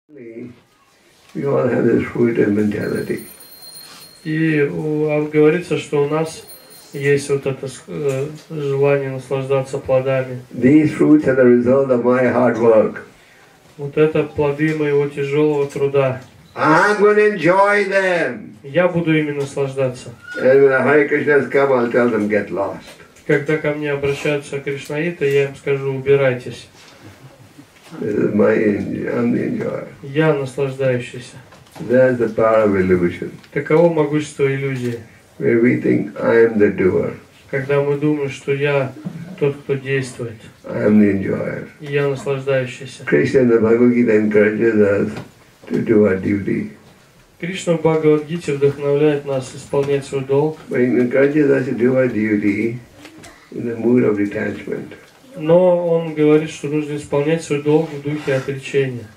We all have this fruited mentality. И говорится, что у нас есть вот это желание наслаждаться плодами. These fruits are the result of my hard work. Вот это плоды моего тяжелого труда. I'm going to enjoy them. Я буду ими наслаждаться. And when the Hare Krishnas come, I'll tell them, get lost. Когда ко мне обращаются кришнаиты, я им скажу, убирайтесь. I'm the enjoyer. Я наслаждающийся. That's the power of illusion. Таково могущество иллюзии. Where we think I am the doer. Когда мы думаем, что я тот, кто действует. I am the enjoyer. И я наслаждающийся. Krishna in the Bhagavad Gita encourages us to do our duty. Кришна в Бхагавад-гите вдохновляет нас исполнять свой долг. But he encourages us to do our duty in the mood of detachment. Но он говорит, что нужно исполнять свой долг в духе отречения.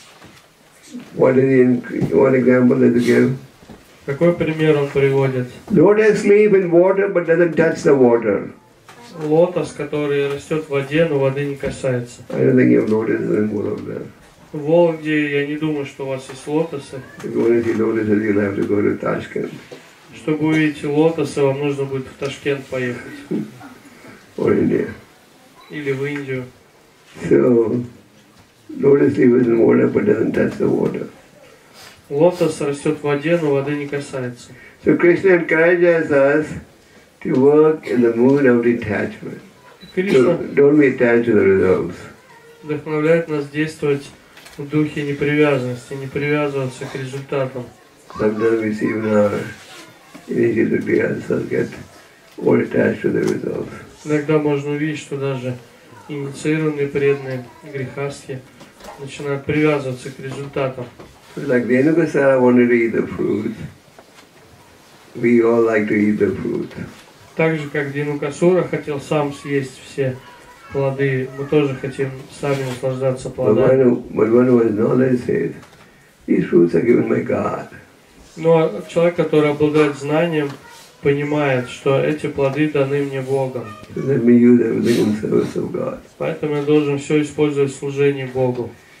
What example does he give? Какой пример он приводит? Lotus leaf in water but doesn't touch the water. Лотос, который растет в воде, но воды не касается. I don't think you have lotuses in Wolof. В Вологде я не думаю, что у вас есть лотосы. If you want to see lotuses, you'll have to go to Tashkent. Чтобы увидеть лотосы, вам нужно будет в Ташкент поехать. Or India. Или в Индию. So, lotus leaf is in water but doesn't touch the water. Лотос растет в воде, но воды не касается. So Krishna encourages us to work in the mood of detachment. Кришна Don't be attached to the results. вдохновляет нас действовать в духе непривязанности, не привязываться к результатам. Sometimes we see even our initiative grihasthas get more attached to the results. Иногда можно увидеть, что даже инициированные преданные грехастхи начинают привязываться к результатам. Like Venugosara wanted to eat the fruit, we all like to eat the fruit. Так же, как Динукасура хотел сам съесть все плоды, мы тоже хотим сами наслаждаться плодами. But one who has knowledge says, these fruits are given by God. Но человек, который обладает знанием, понимает, что эти плоды даны мне Богом. So let me use everything in service of God. Поэтому я должен все использовать в служении Богу.